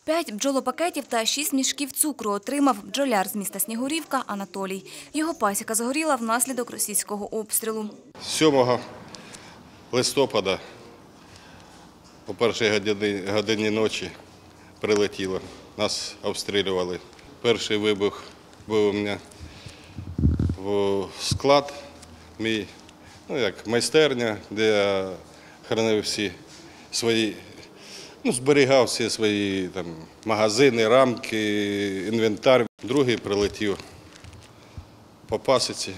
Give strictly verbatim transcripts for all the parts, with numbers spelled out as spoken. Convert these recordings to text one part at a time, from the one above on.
П'ять бджолопакетів та шість мішків цукру отримав бджоляр з міста Снігурівка Анатолій. Його пасіка згоріла внаслідок російського обстрілу. сьомого листопада о першій годині, годині ночі прилетіло. Нас обстрілювали. Перший вибух був у мене в склад, мій, ну як майстерня, де я хранив всі свої, ну, зберігав всі свої там магазини, рамки, інвентар. Другий прилетів по пасіці.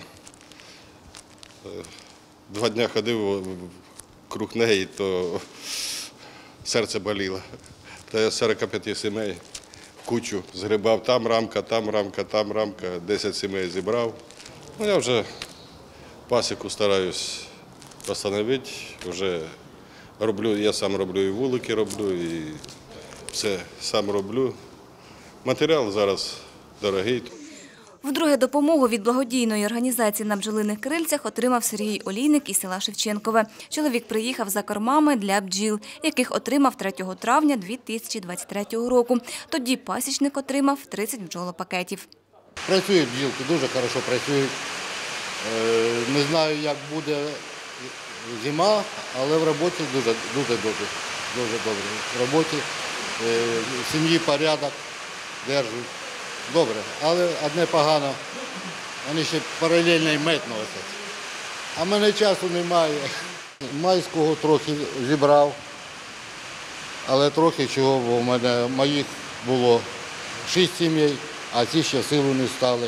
Два дні ходив круг неї, то серце боліло. Та я сорок п'ять сімей в кучу згрібав, там рамка, там рамка, там рамка, десять сімей зібрав. Ну, я вже пасіку стараюсь встановити, вже роблю, я сам роблю і вулики роблю, і все сам роблю. Матеріал зараз дорогий. Вдруге допомогу від благодійної організації «На бджолиних крильцях» отримав Сергій Олійник із села Шевченкове. Чоловік приїхав за кормами для бджіл, яких отримав третього травня дві тисячі двадцять третього року. Тоді пасічник отримав тридцять бджолопакетів. Працюють бджілки, дуже добре працюють. Не знаю, як буде зима, але в роботі дуже, дуже добре. Дуже добре. В роботі, в сім'ї порядок держать. Добре, але одне погано, вони ще паралельно й мед носять. А в мене часу немає. Майського трохи зібрав, але трохи чого, бо в мене моїх було шість сімей, а ці ще силу не стали.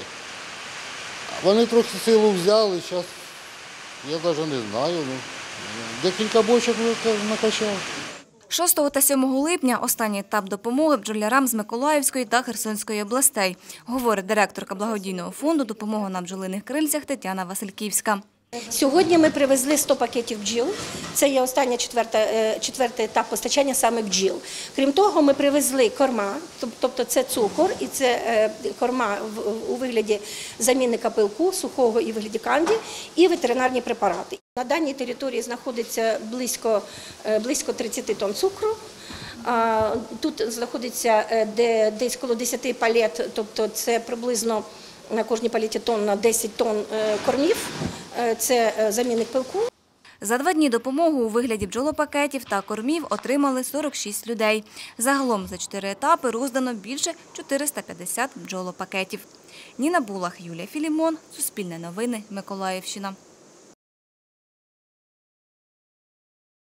Вони трохи силу взяли, зараз я навіть не знаю, ну, декілька бочок накачав. шостого та сьомого липня – останній етап допомоги бджолярам з Миколаївської та Херсонської областей, говорить директорка благодійного фонду «Допомога на бджолиних крильцях» Тетяна Васильківська. Сьогодні ми привезли сто пакетів бджіл. Це є останній четвертий етап постачання саме бджіл. Крім того, ми привезли корма, тобто це цукор і це корма у вигляді замінника пилку, сухого і у вигляді канді, і ветеринарні препарати. На даній території знаходиться близько, близько тридцять тонн цукру. Тут знаходиться десь коло десять палет, тобто це приблизно на кожній палеті тонна десять тонн кормів. Це замінник пилку. За два дні допомогу у вигляді бджолопакетів та кормів отримали сорок шість людей. Загалом за чотири етапи роздано більше чотириста п'ятдесят бджолопакетів. Ніна Булах, Юлія Філімон, Суспільне новини, Миколаївщина.